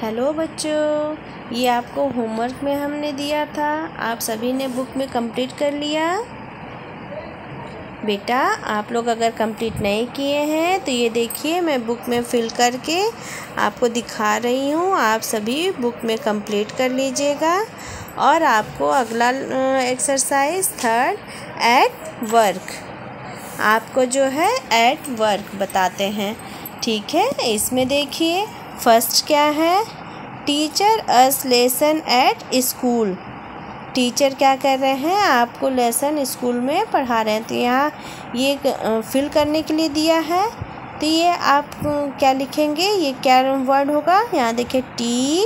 Hello बच्चों, ये आपको होमवर्क में हमने दिया था। आप सभी ने बुक में कंप्लीट कर लिया। बेटा, आप लोग अगर कंप्लीट नहीं किए हैं तो ये देखिए, मैं बुक में फिल करके आपको दिखा रही हूँ। आप सभी बुक में कंप्लीट कर लीजिएगा। और आपको अगला एक्सरसाइज 3 एट वर्क, आपको जो है एट वर्क बताते हैं। ठीक है, इसमें देखिए फर्स्ट क्या है, teacher us lesson at school. Teacher क्या कर रहे हैं, आपको लेसन स्कूल में पढ़ा रहे हैं। तो यहाँ ये फिल करने के लिए दिया है। तो ये आप क्या लिखेंगे, ये क्या वर्ड होगा, यहाँ देखिए TEACHER,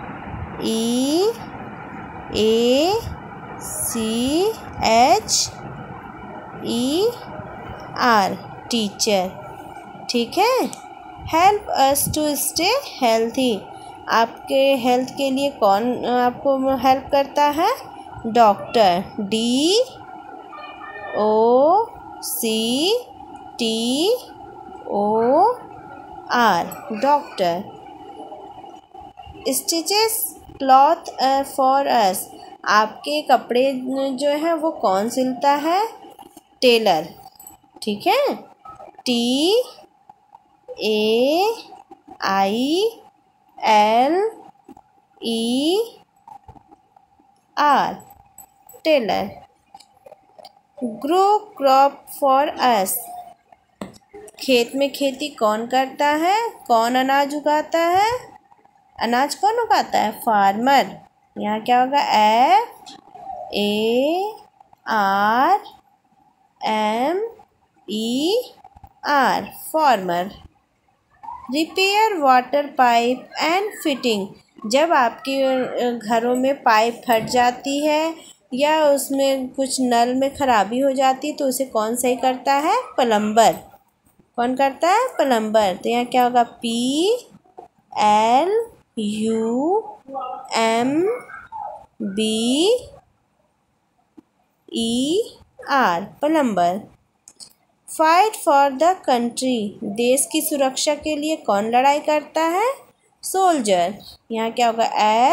टीचर। ठीक है। Help us to stay healthy, आपके हेल्थ के लिए कौन आपको हेल्प करता है, doctor. DOCTOR, doctor. Stitches cloth for us, आपके कपड़े जो है वो कौन सिलता है, टेलर। ठीक है। TAILER, tailor. Grow crop for us, खेत में खेती कौन करता है, कौन अनाज उगाता है, अनाज कौन उगाता है, फार्मर। यहाँ क्या होगा, FARMER, farmer. Repair water pipe and fitting, जब आपके घरों में पाइप फट जाती है या उसमें कुछ नल में ख़राबी हो जाती है तो उसे कौन सही करता है, प्लम्बर। कौन करता है, प्लम्बर। तो यहाँ क्या होगा, PLUMBER, plumber. Fight for the country, देश की सुरक्षा के लिए कौन लड़ाई करता है, सोल्जर। यहाँ क्या होगा,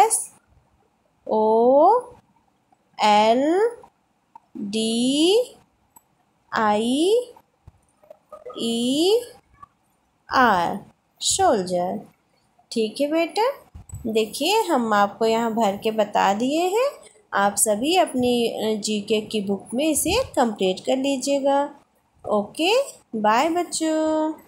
SOLDIER, सोल्जर। ठीक है बेटा, देखिए हम आपको यहाँ भर के बता दिए हैं। आप सभी अपनी जीके की बुक में इसे कंप्लीट कर लीजिएगा। ओके, बाय बच्चों।